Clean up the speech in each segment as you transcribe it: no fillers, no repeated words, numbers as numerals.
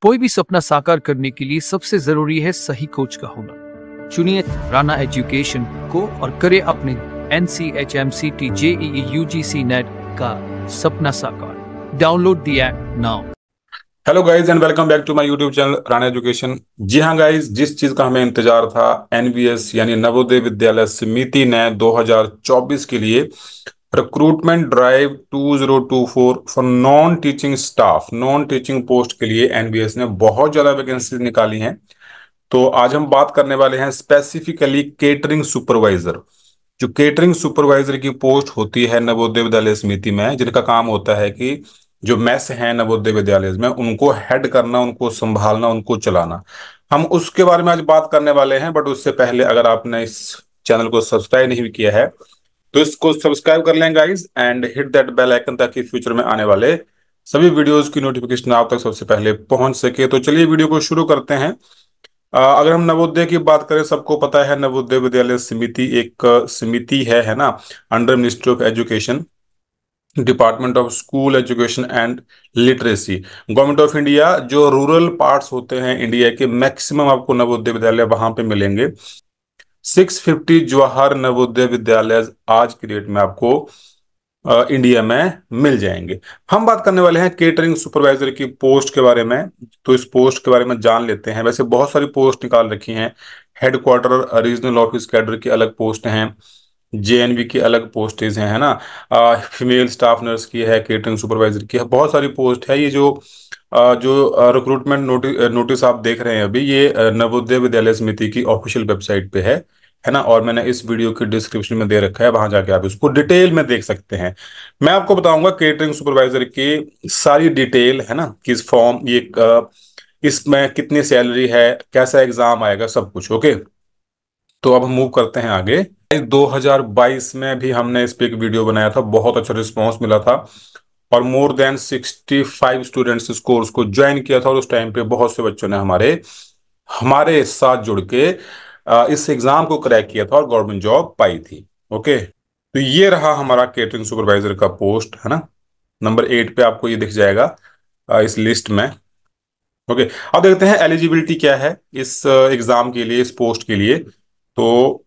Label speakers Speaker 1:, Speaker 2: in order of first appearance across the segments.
Speaker 1: कोई भी सपना साकार करने के लिए सबसे जरूरी है सही कोच का होना। चुनिए राणा एजुकेशन को और करे अपने NCHMCT JEE UGC नेट का सपना साकार। Download the app now.
Speaker 2: Hello guys and welcome back to my YouTube channel Rana education. जी हाँ गाइज, जिस चीज का हमें इंतजार था, NVS यानी नवोदय विद्यालय समिति ने 2024 के लिए recruitment drive 2024 for non teaching post के लिए NVS ने बहुत ज्यादा वैकेंसी निकाली हैं। तो आज हम बात करने वाले हैं स्पेसिफिकली केटरिंग सुपरवाइजर। जो केटरिंग सुपरवाइजर की पोस्ट होती है नवोदय विद्यालय समिति में, जिनका काम होता है कि जो मेस हैं नवोदय विद्यालय में उनको हेड करना, उनको संभालना, उनको चलाना, हम उसके बारे में आज बात करने वाले हैं। बट उससे पहले अगर आपने इस चैनल को सब्सक्राइब नहीं किया है तो इसको सब्सक्राइब कर लें guys and hit that bell icon, ताकि फ्यूचर में आने वाले सभी वीडियोस की नोटिफिकेशन आप तक सबसे पहले पहुंच सके। तो चलिए वीडियो को शुरू करते हैं। अगर हम नवोदय की बात करें, सबको पता है नवोदय विद्यालय समिति एक समिति है ना, under ministry of education, department of school education and literacy, government of India. जो रूरल पार्ट्स होते हैं इंडिया के, मैक्सिमम आपको नवोदय विद्यालय वहां पे मिलेंगे। 650 जवाहर नवोदय विद्यालय आज की डेट में आपको इंडिया में मिल जाएंगे। हम बात करने वाले हैं केटरिंग सुपरवाइजर की पोस्ट के बारे में। तो इस पोस्ट के बारे में जान लेते हैं। वैसे बहुत सारी पोस्ट निकाल रखी हैं। हेडक्वार्टर रीजनल ऑफिस कैडर की अलग पोस्ट हैं, JNV की अलग पोस्टेज हैं, है ना। फीमेल स्टाफ नर्स की है, केटरिंग सुपरवाइजर की है, बहुत सारी पोस्ट है। ये जो रिक्रूटमेंट नोटिस आप देख रहे हैं अभी, ये नवोदय विद्यालय समिति की ऑफिशियल वेबसाइट पे है ना। और मैंने इस वीडियो के डिस्क्रिप्शन में दे रखा है, वहां जाके आप इसको डिटेल में देख सकते हैं। मैं आपको बताऊंगा केटरिंग सुपरवाइजर की सारी डिटेल, है ना, किस फॉर्म ये इसमें कितनी सैलरी है, कैसा एग्जाम आएगा, सब कुछ। ओके, तो अब हम मूव करते हैं आगे। 2022 में भी हमने इस पे एक वीडियो बनाया था, बहुत अच्छा रिस्पॉन्स मिला था और मोर देन 65 स्टूडेंट्स इस कोर्स को ज्वाइन किया था। और उस टाइम पे बहुत से बच्चों ने हमारे हमारे साथ जुड़ के इस एग्जाम को क्रैक किया था और गवर्नमेंट जॉब पाई थी। ओके, तो ये रहा हमारा केटरिंग सुपरवाइजर का पोस्ट, है ना। नंबर 8 पे आपको ये दिख जाएगा इस लिस्ट में। ओके, अब देखते हैं एलिजिबिलिटी क्या है इस एग्जाम के लिए, इस पोस्ट के लिए। तो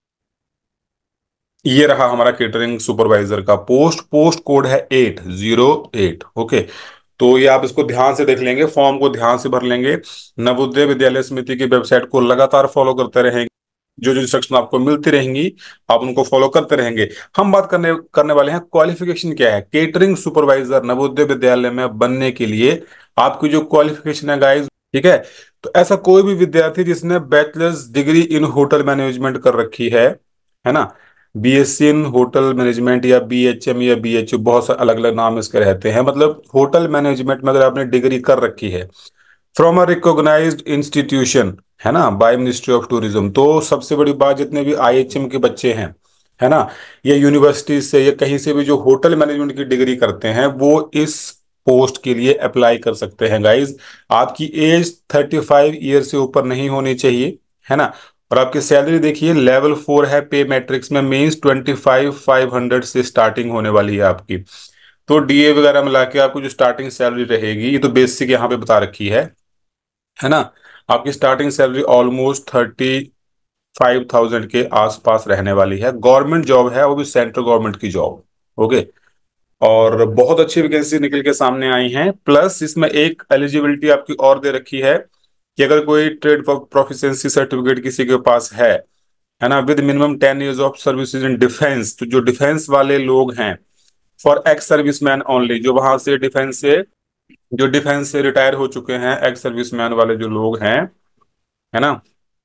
Speaker 2: ये रहा हमारा केटरिंग सुपरवाइजर का पोस्ट कोड है 808। ओके, तो ये आप इसको ध्यान से देख लेंगे, फॉर्म को ध्यान से भर लेंगे, नवोदय विद्यालय समिति की वेबसाइट को लगातार फॉलो करते रहेंगे। जो जो इंस्ट्रक्शन आपको मिलती रहेंगी आप उनको फॉलो करते रहेंगे। हम बात करने करने वाले हैं क्वालिफिकेशन क्या है केटरिंग सुपरवाइजर नवोदय विद्यालय में बनने के लिए। आपकी जो क्वालिफिकेशन है गाइज, ठीक है, तो ऐसा कोई भी विद्यार्थी जिसने bachelors degree in hotel management कर रखी है ना, BSc इन होटल मैनेजमेंट या BHM या BHU, बहुत सारे अलग अलग नाम इसके रहते हैं। मतलब होटल मैनेजमेंट में अगर आपने डिग्री कर रखी है फ्रॉम अ रिकॉग्नाइज्ड इंस्टीट्यूशन, है ना, बाय मिनिस्ट्री ऑफ टूरिज्म, तो सबसे बड़ी बात, जितने भी IHM के बच्चे हैं, है ना, या यूनिवर्सिटी से या कहीं से भी जो होटल मैनेजमेंट की डिग्री करते हैं, वो इस पोस्ट के लिए अप्लाई कर सकते हैं गाइज। आपकी एज 35 ईयर से ऊपर नहीं होनी चाहिए, है ना। और आपकी सैलरी देखिए, लेवल 4 है पे मैट्रिक्स में, मीन्स 25,500 से स्टार्टिंग होने वाली है आपकी। तो DA वगैरह मिला के आपको जो स्टार्टिंग सैलरी रहेगी, ये तो बेसिक यहाँ पे बता रखी है ना। आपकी स्टार्टिंग सैलरी ऑलमोस्ट 35,000 के आसपास रहने वाली है। गवर्नमेंट जॉब है, वो भी सेंट्रल गवर्नमेंट की जॉब। ओके, और बहुत अच्छी वैकेंसी निकल के सामने आई हैं। प्लस इसमें एक एलिजिबिलिटी आपकी और दे रखी है कि अगर कोई ट्रेड प्रोफिशिएंसी सर्टिफिकेट किसी के पास है ना, with minimum 10 years of services in defence, तो जो डिफेंस वाले लोग हैं, फॉर एक्स सर्विसमैन ओनली, जो वहां से डिफेंस से रिटायर हो चुके हैं, एक्स सर्विसमैन वाले जो लोग हैं, है ना,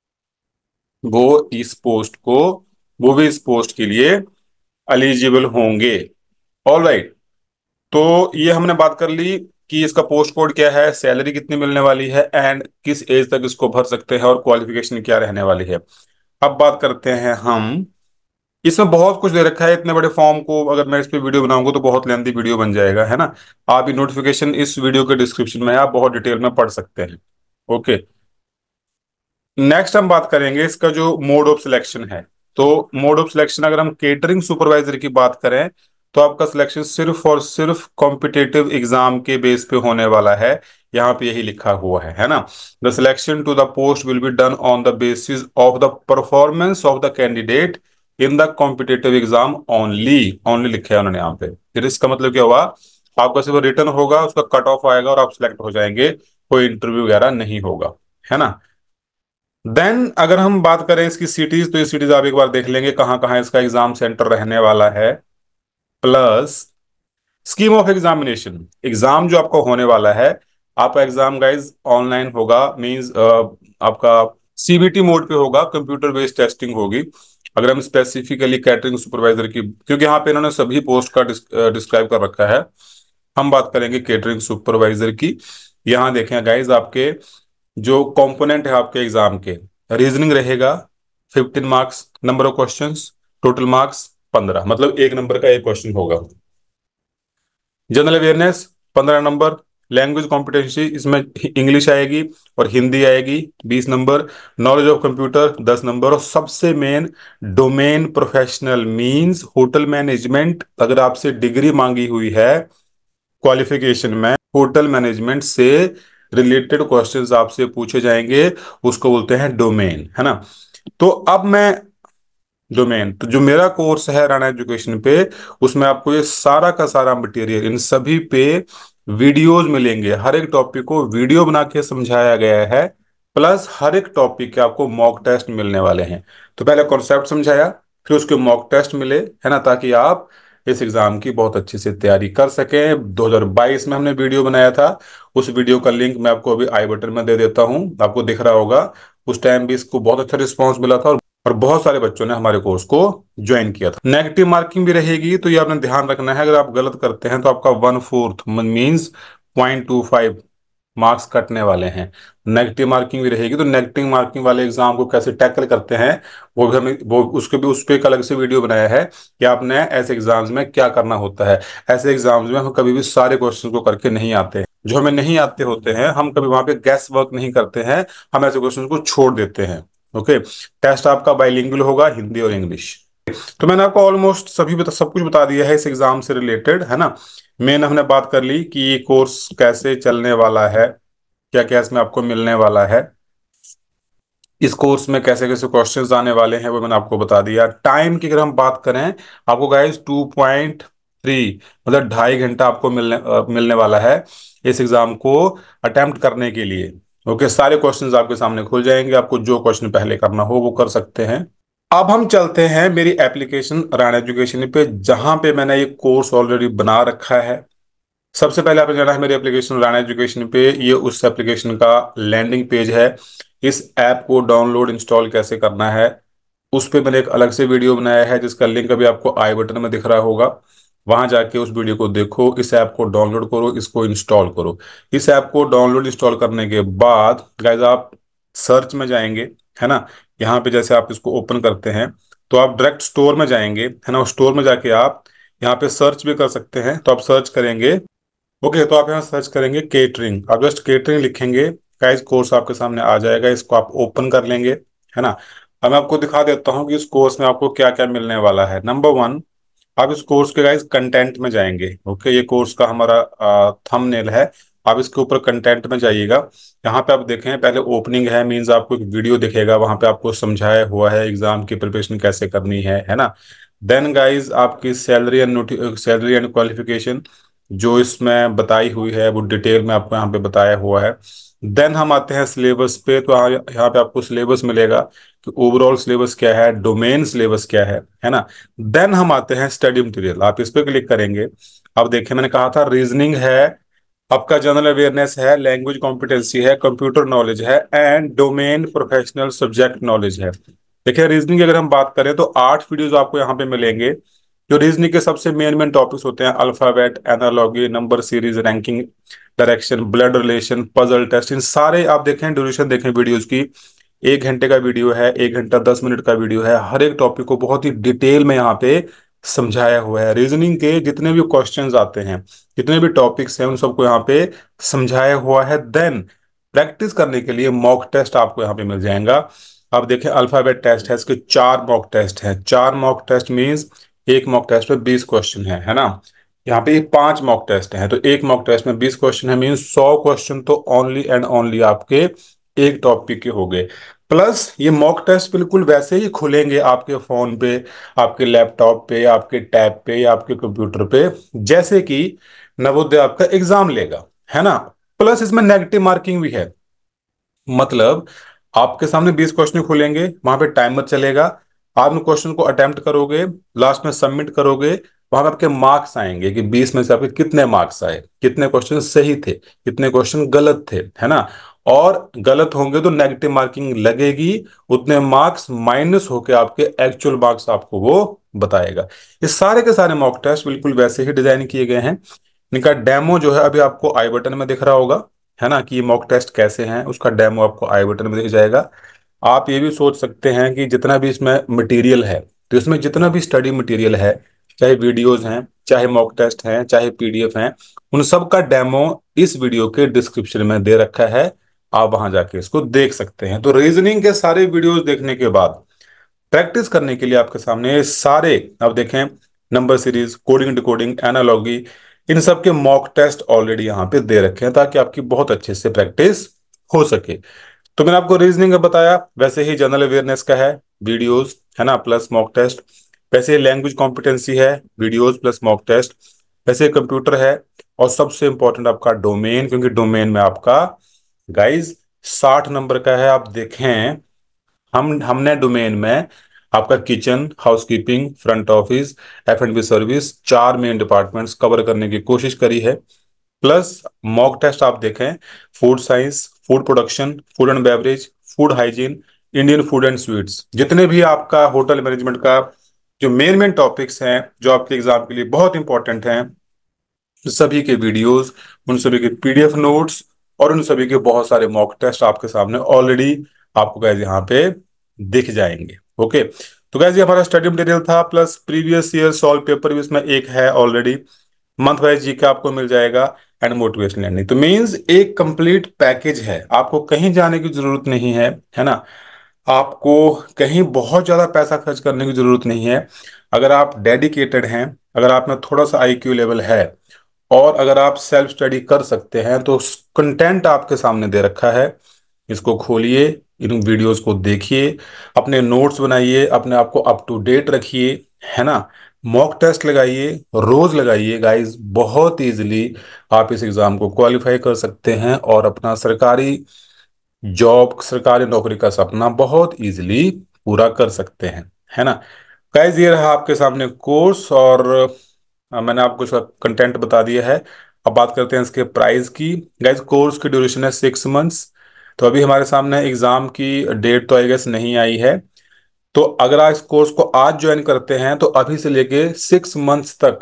Speaker 2: वो इस पोस्ट को वो भी इस पोस्ट के लिए एलिजिबल होंगे। ऑल राइट, तो ये हमने बात कर ली कि इसका पोस्ट कोड क्या है, सैलरी कितनी मिलने वाली है एंड किस एज तक इसको भर सकते हैं और क्वालिफिकेशन क्या रहने वाली है। अब बात करते हैं हम, इसमें बहुत कुछ दे रखा है। इतने बड़े फॉर्म को अगर मैं इस पे वीडियो बनाऊंगा तो बहुत लेंथी वीडियो बन जाएगा, है ना। आप ये नोटिफिकेशन इस वीडियो के डिस्क्रिप्शन में आप बहुत डिटेल में पढ़ सकते हैं। ओके, नेक्स्ट हम बात करेंगे इसका जो मोड ऑफ सिलेक्शन है। तो मोड ऑफ सिलेक्शन, अगर हम केटरिंग सुपरवाइजर की बात करें तो आपका सिलेक्शन सिर्फ और सिर्फ कॉम्पिटिटिव एग्जाम के बेस पे होने वाला है। यहाँ पे यही लिखा हुआ है ना। The selection to the post will be done on the basis of the performance of the candidate in the competitive exam only. Only लिखा है उन्होंने यहाँ पे। फिर इसका मतलब क्या हुआ, आपका सिर्फ रिटर्न होगा, उसका कट ऑफ आएगा और आप सिलेक्ट हो जाएंगे, कोई इंटरव्यू वगैरह नहीं होगा, है ना। देन अगर हम बात करें इसकी सिटीज, तो ये सिटीज आप एक बार देख लेंगे कहाँ कहाँ इसका एग्जाम सेंटर रहने वाला है, plus scheme of examination. Exam जो आपका होने वाला है, आपका एग्जाम गाइज ऑनलाइन होगा, मींस आपका सीबीटी मोड पे होगा, कंप्यूटर बेस्ड टेस्टिंग होगी। अगर हम स्पेसिफिकली कैटरिंग सुपरवाइजर की, क्योंकि यहाँ पे इन्होंने सभी पोस्ट का डिस्क्राइब कर रखा है, हम बात करेंगे कैटरिंग सुपरवाइजर की। यहाँ देखें गाइज, आपके जो कंपोनेंट है आपके एग्जाम के, रीजनिंग रहेगा 15 marks, number of questions, total marks 15, मतलब एक नंबर का एक क्वेश्चन होगा। General awareness 15 number. Language competency, इसमें इंग्लिश आएगी और हिंदी आएगी 20 number. Knowledge of computer 10 number. और सबसे main, domain professional means hotel management. अगर आपसे डिग्री मांगी हुई है क्वालिफिकेशन में, होटल मैनेजमेंट से रिलेटेड क्वेश्चंस आपसे पूछे जाएंगे, उसको बोलते हैं डोमेन, है ना। तो अब मैं, डोमेन, तो जो मेरा कोर्स है राणा एजुकेशन पे, उसमें आपको ये सारा का सारा मटेरियल, इन सभी पे वीडियोस मिलेंगे। हर एक टॉपिक को वीडियो बना के समझाया गया है, प्लस हर एक टॉपिक के आपको मॉक टेस्ट मिलने वाले हैं। तो पहले कॉन्सेप्ट समझाया, फिर उसके मॉक टेस्ट मिले, है ना, ताकि आप इस एग्जाम की बहुत अच्छे से तैयारी कर सकें। 2022 में हमने वीडियो बनाया था, उस वीडियो का लिंक मैं आपको अभी आई बटन में दे देता हूं, आपको दिख रहा होगा। उस टाइम भी इसको बहुत अच्छा रिस्पॉन्स मिला था और बहुत सारे बच्चों ने हमारे कोर्स को ज्वाइन किया था। नेगेटिव मार्किंग भी रहेगी, तो ये आपने ध्यान रखना है, अगर आप गलत करते हैं तो आपका 1/4 मीन्स 0.25 मार्क्स कटने वाले हैं। नेगेटिव मार्किंग भी रहेगी, तो नेगेटिव मार्किंग वाले एग्जाम को कैसे टैकल करते हैं, वो भी हमें, वो उसके भी उस पर एक अलग से वीडियो बनाया है कि आपने ऐसे एग्जाम्स में क्या करना होता है। ऐसे एग्जाम्स में हम कभी भी सारे क्वेश्चन को करके नहीं आते, जो हमें नहीं आते होते हैं हम कभी वहां पे गैस वर्क नहीं करते हैं, हम ऐसे क्वेश्चन को छोड़ देते हैं। ओके, टेस्ट आपका बाइलिंगुअल होगा, हिंदी और इंग्लिश। तो मैंने आपको ऑलमोस्ट सब कुछ बता दिया है इस एग्जाम से रिलेटेड, है ना। मेन हमने बात कर ली कि ये कोर्स कैसे चलने वाला है, क्या क्या इसमें आपको मिलने वाला है, इस कोर्स में कैसे कैसे क्वेश्चंस आने वाले हैं, वो मैंने आपको बता दिया। टाइम की अगर हम बात करें, आपको गाइस 2.3 मतलब 2.5 घंटा आपको मिलने वाला है इस एग्जाम को अटेम्प्ट करने के लिए। ओके, सारे क्वेश्चंस आपके सामने खुल जाएंगे, आपको जो क्वेश्चन पहले करना हो वो कर सकते हैं। अब हम चलते हैं मेरी एप्लीकेशन राणा एजुकेशन पे, जहां पे मैंने ये कोर्स ऑलरेडी बना रखा है। सबसे पहले आपने जाना है मेरी एप्लीकेशन राणा एजुकेशन पे, ये उस एप्लीकेशन का लैंडिंग पेज है। इस ऐप को डाउनलोड इंस्टॉल कैसे करना है, उस पे मैंने एक अलग से वीडियो बनाया है, जिसका लिंक अभी आपको आई बटन में दिख रहा होगा। वहां जाके उस वीडियो को देखो, इस ऐप को डाउनलोड करो, इसको इंस्टॉल करो। इस ऐप को डाउनलोड इंस्टॉल करने के बाद गाइस आप सर्च में जाएंगे, है ना। यहाँ पे जैसे आप इसको ओपन करते हैं तो आप डायरेक्ट स्टोर में जाएंगे, है ना। स्टोर में जाके आप यहाँ पे सर्च भी कर सकते हैं, तो आप सर्च करेंगे। ओके, तो आप यहाँ सर्च करेंगे केटरिंग, आप जस्ट केटरिंग लिखेंगे, गाइस कोर्स आपके सामने आ जाएगा, इसको आप ओपन कर लेंगे, है ना। अब मैं आपको दिखा देता हूँ कि इस कोर्स में आपको क्या क्या मिलने वाला है। नंबर 1, आप इस कोर्स के गाइस कंटेंट में जाएंगे। ओके, ये कोर्स का हमारा थंबनेल है, आप इसके ऊपर कंटेंट में जाइएगा। यहाँ पे आप देखें, पहले ओपनिंग है, मींस आपको एक वीडियो दिखेगा, वहां पे आपको समझाया हुआ है एग्जाम की प्रिपरेशन कैसे करनी है ना। देन गाइस आपकी सैलरी एंड क्वालिफिकेशन जो इसमें बताई हुई है, वो डिटेल में आपको यहाँ पे बताया हुआ है। देन हम आते हैं सिलेबस पे, तो यहाँ पे आपको सिलेबस मिलेगा कि ओवरऑल सिलेबस क्या है, डोमेन सिलेबस क्या है ना। देन हम आते हैं स्टडी मटेरियल, आप इस पे क्लिक करेंगे। अब देखिए, मैंने कहा था रीजनिंग है, आपका जनरल अवेयरनेस है, लैंग्वेज कॉम्पिटेंसी है, कंप्यूटर नॉलेज है, and domain professional subject knowledge है। देखिए, रीजनिंग की अगर हम बात करें तो 8 वीडियोज आपको यहाँ पे मिलेंगे। जो रीजनिंग के सबसे मेन मेन टॉपिक्स होते हैं, alphabet, analogy, number series, ranking, direction, blood relation, puzzle test, इन सारे आप देखें, ड्यूरेशन देखें वीडियोज की। 1 घंटे का वीडियो है, 1 घंटा 10 मिनट का वीडियो है, हर एक टॉपिक को बहुत ही डिटेल में यहाँ पे समझाया हुआ है। रीजनिंग के जितने भी क्वेश्चंस आते हैं, जितने भी टॉपिक्स हैं, उन सबको यहाँ पे समझाया हुआ है। देन प्रैक्टिस करने के लिए मॉक टेस्ट आपको यहाँ पे मिल जाएगा। आप देखें, अल्फाबेट टेस्ट है, इसके 4 मॉक टेस्ट हैं। 4 मॉक टेस्ट मीन्स एक मॉक टेस्ट में 20 क्वेश्चन है ना। यहाँ पे 5 मॉक टेस्ट हैं, तो एक मॉक टेस्ट में 20 क्वेश्चन है, मीन 100 क्वेश्चन तो ओनली एंड ओनली आपके एक टॉपिक के हो गए। प्लस ये मॉक टेस्ट बिल्कुल वैसे ही खुलेंगे आपके फोन पे, आपके लैपटॉप पे, आपके टैब पे या आपके कंप्यूटर पे, जैसे कि नवोदय आपका एग्जाम लेगा, है ना। प्लस इसमें नेगेटिव मार्किंग भी है। मतलब आपके सामने 20 क्वेश्चन खुलेंगे, वहां पे टाइमर चलेगा, आप उन क्वेश्चन को अटेम्प्ट करोगे, लास्ट में सबमिट करोगे, वहां पे आपके मार्क्स आएंगे कि 20 में से आपके कितने मार्क्स आए, कितने क्वेश्चन सही थे, कितने क्वेश्चन गलत थे, है ना। और गलत होंगे तो नेगेटिव मार्किंग लगेगी, उतने मार्क्स माइनस होके आपके एक्चुअल मार्क्स आपको वो बताएगा। ये सारे के सारे मॉक टेस्ट बिल्कुल वैसे ही डिजाइन किए गए हैं। इनका डेमो जो है अभी आपको आई बटन में दिख रहा होगा, है ना, कि ये मॉक टेस्ट कैसे हैं, उसका डेमो आपको आई बटन में दिख जाएगा। आप ये भी सोच सकते हैं कि जितना भी इसमें मटेरियल है, तो इसमें जितना भी स्टडी मटेरियल है, चाहे वीडियोज हैं, चाहे मॉक टेस्ट हैं, चाहे पीडीएफ हैं, उन सब का डेमो इस वीडियो के डिस्क्रिप्शन में दे रखा है। आप वहां जाके इसको देख सकते हैं। तो रीजनिंग के सारे वीडियोज देखने के बाद प्रैक्टिस करने के लिए आपके सामने ये सारे, आप देखें, number series, coding decoding, analogy, इन सब के मॉक टेस्ट ऑलरेडी यहाँ पे दे रखे हैं, ताकि आपकी बहुत अच्छे से प्रैक्टिस हो सके। तो मैंने आपको रीजनिंग का बताया, वैसे ही जनरल अवेयरनेस का है वीडियोस, है ना, प्लस मॉक टेस्ट। वैसे लैंग्वेज कॉम्पिटेंसी है, वीडियोस प्लस मॉक टेस्ट। वैसे कंप्यूटर है, और सबसे इंपॉर्टेंट आपका डोमेन, क्योंकि डोमेन में आपका गाइज 60 नंबर का है। आप देखें, हमने डोमेन में आपका kitchen, housekeeping, front office, F&B service, 4 main departments cover करने की कोशिश करी है। प्लस मॉक टेस्ट आप देखें, food science, food production, food and beverage, food hygiene, Indian food and sweets, जितने भी आपका होटल मैनेजमेंट का जो मेन मेन टॉपिक्स हैं जो आपके एग्जाम के लिए बहुत इंपॉर्टेंट हैं, सभी के वीडियोस, उन सभी के पीडीएफ नोट्स और उन सभी के बहुत सारे मॉक टेस्ट आपके सामने ऑलरेडी आपको गाइज यहाँ पे दिख जाएंगे। ओके, तो गाइज ये हमारा स्टडी मटेरियल था, plus previous year solve paper भी इसमें एक है ऑलरेडी। मंथ वाइज जी का आपको मिल जाएगा, एंड मोटिवेशन लर्निंग। तो मींस एक कंप्लीट पैकेज है, आपको कहीं जाने की जरूरत नहीं है ना। आपको कहीं बहुत ज्यादा पैसा खर्च करने की जरूरत नहीं है। अगर आप डेडिकेटेड हैं, अगर आप में थोड़ा सा आईक्यू लेवल है, और अगर आप सेल्फ स्टडी कर सकते हैं, तो कंटेंट आपके सामने दे रखा है। इसको खोलिए, इन वीडियोस को देखिए, अपने नोट्स बनाइए, अपने आप को अप टू डेट रखिए, है ना। मॉक टेस्ट लगाइए, रोज लगाइए गाइस, बहुत इजीली आप इस एग्जाम को क्वालिफाई कर सकते हैं और अपना सरकारी जॉब, सरकारी नौकरी का सपना बहुत इजीली पूरा कर सकते हैं, है ना। गाइस ये रहा आपके सामने कोर्स, और मैंने आपको इसका कंटेंट बता दिया है। अब बात करते हैं इसके प्राइस की। गाइस कोर्स की ड्यूरेशन है 6 मंथ्स। तो अभी हमारे सामने एग्जाम की डेट तो आई गेस नहीं आई है। तो अगर आप इस कोर्स को आज ज्वाइन करते हैं, तो अभी से लेके 6 मंथ्स तक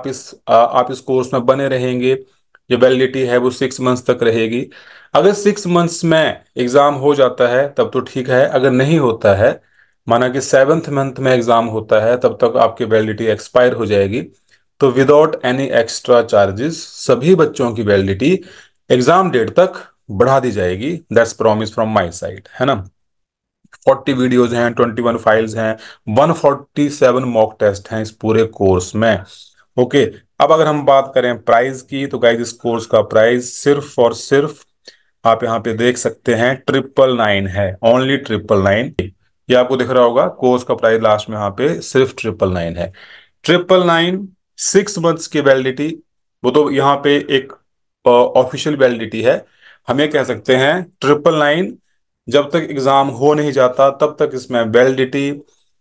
Speaker 2: आप इस कोर्स में बने रहेंगे। जो वैलिडिटी है वो 6 मंथ्स तक रहेगी। अगर 6 मंथ्स में एग्जाम हो जाता है तब तो ठीक है, अगर नहीं होता है, माना कि 7th मंथ में एग्जाम होता है, तब तक आपकी वैलिडिटी एक्सपायर हो जाएगी। तो विदाउट एनी एक्स्ट्रा चार्जेस सभी बच्चों की वैलिडिटी एग्जाम डेट तक बढ़ा दी जाएगी। That's promise from my side, है ना। 40 वीडियोज हैं, 21 फाइल्स हैं, 147 मॉक टेस्ट हैं इस पूरे कोर्स में। ओके, अब अगर हम बात करें प्राइस की, तो गाइस इस कोर्स का प्राइस सिर्फ और सिर्फ आप यहाँ पे देख सकते हैं 999 है, ओनली 999। ये आपको दिख रहा होगा, कोर्स का प्राइस लास्ट में यहाँ पे सिर्फ 999 है। 999, 6 मंथ्स की वैलिडिटी, वो तो यहाँ पे एक ऑफिशियल वैलिडिटी है। हम ये कह सकते हैं 999, जब तक एग्जाम हो नहीं जाता तब तक इसमें वैलिडिटी,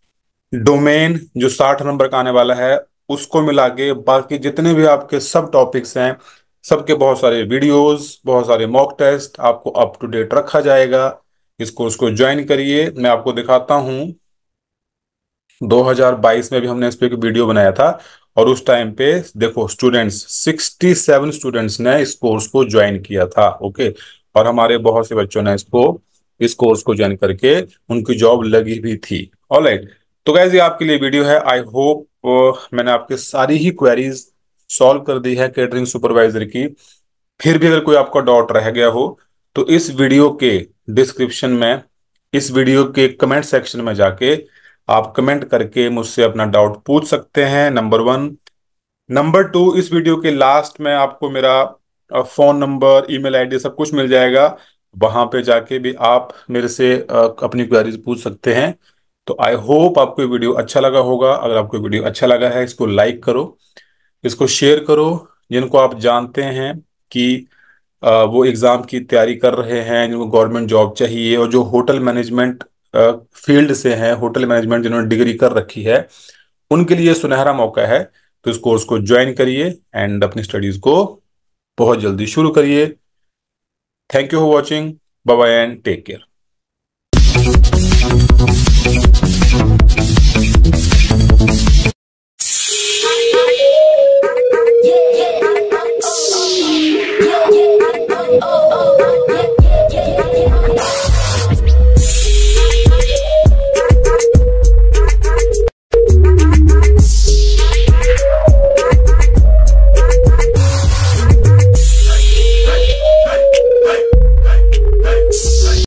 Speaker 2: डोमेन जो 60 नंबर का आने वाला है उसको मिला के बाकी जितने भी आपके सब टॉपिक्स हैं, सबके बहुत सारे वीडियोस, बहुत सारे मॉक टेस्ट आपको अप टू डेट रखा जाएगा। इस कोर्स को ज्वाइन करिए। मैं आपको दिखाता हूं, 2022 में भी हमने इस पे एक वीडियो बनाया था, और उस टाइम पे देखो स्टूडेंट्स, 67 स्टूडेंट्स ने इस कोर्स को ज्वाइन किया था। ओके, और हमारे बहुत से बच्चों ने इस कोर्स को ज्वाइन करके उनकी जॉब लगी भी थी। ऑलराइट, तो गाइस ये आपके लिए वीडियो है। आई होप मैंने आपके सारी ही क्वेरीज सॉल्व कर दी है कैटरिंग सुपरवाइजर की। फिर भी अगर कोई आपका डाउट रह गया हो, तो इस वीडियो के डिस्क्रिप्शन में, इस वीडियो के कमेंट सेक्शन में जाके आप कमेंट करके मुझसे अपना डाउट पूछ सकते हैं, नंबर 1। नंबर 2, इस वीडियो के लास्ट में आपको मेरा फोन नंबर, ईमेल आईडी सब कुछ मिल जाएगा। वहां पे जाके भी आप मेरे से अपनी क्वेरीज पूछ सकते हैं। तो आई होप आपको ये वीडियो अच्छा लगा होगा। अगर आपको वीडियो अच्छा लगा है, इसको लाइक करो, इसको शेयर करो। जिनको आप जानते हैं कि वो एग्जाम की तैयारी कर रहे हैं, जिनको गवर्नमेंट जॉब चाहिए, और जो होटल मैनेजमेंट फील्ड से हैं, होटल मैनेजमेंट जिन्होंने डिग्री कर रखी है, उनके लिए सुनहरा मौका है। तो इस कोर्स को ज्वाइन करिए एंड अपनी स्टडीज को बहुत जल्दी शुरू करिए। Thank you for watching. Bye bye and take care.